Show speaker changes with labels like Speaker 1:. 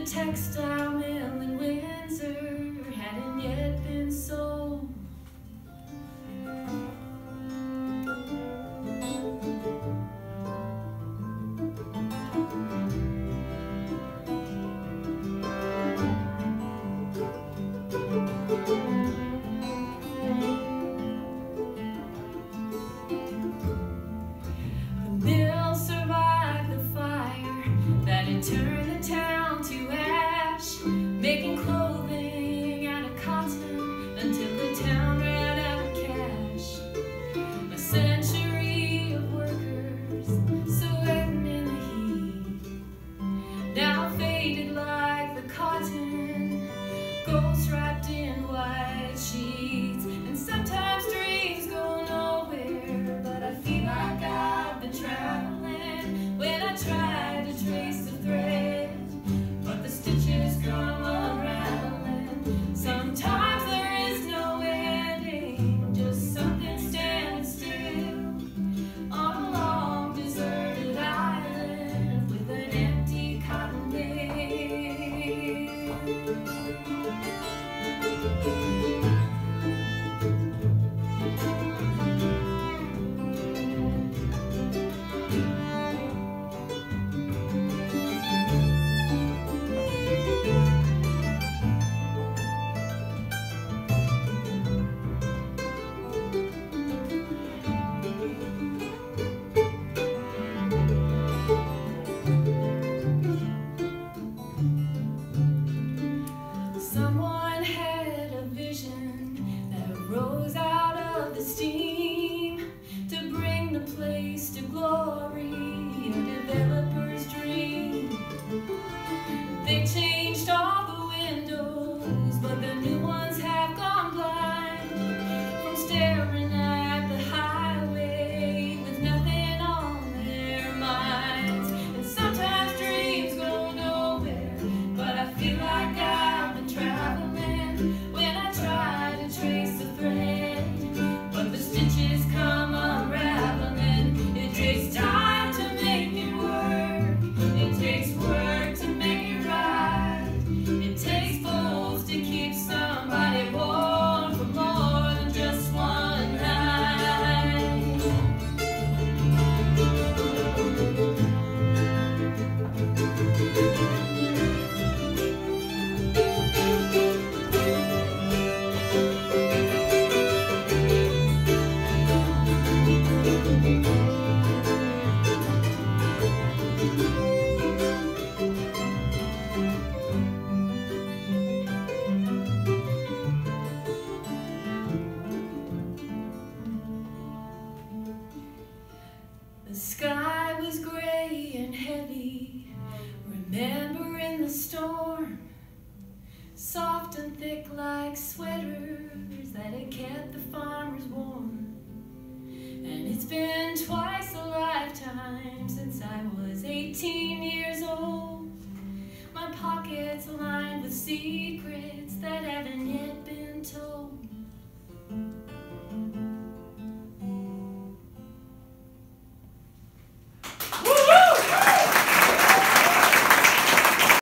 Speaker 1: textile mill in Windsor hadn't yet been sold. The mill survived the fire that had turned the town to ash, making clothing out of cotton until the town ran out of cash. A century of workers sweating in the heat, now faded like the cotton, ghosts wrapped in white sheets. And sometimes dreams go nowhere, but I feel like I've been traveling when I try to trace the thread, but the stitches come unraveling. Sometimes there is no ending, just something standing still on a long deserted island with an empty cotton mill. Someone had a vision that arose out of the steam to bring the place to glory, a developer's dream. They changed all the windows, but the new ones have gone blind from staring at the highway with nothing on their minds. And sometimes dreams go nowhere, but I feel like I've been traveling when I try to trace the thread, but the stitches come unraveling. It takes time to make it work, it takes work to make it right, it takes both to keep somebody warm for more than just one night. The sky was gray and heavy, remembering the storm, soft and thick like sweaters that had kept the farmers warm. And it's been twice a lifetime since I was 18 years old, my pockets lined with secrets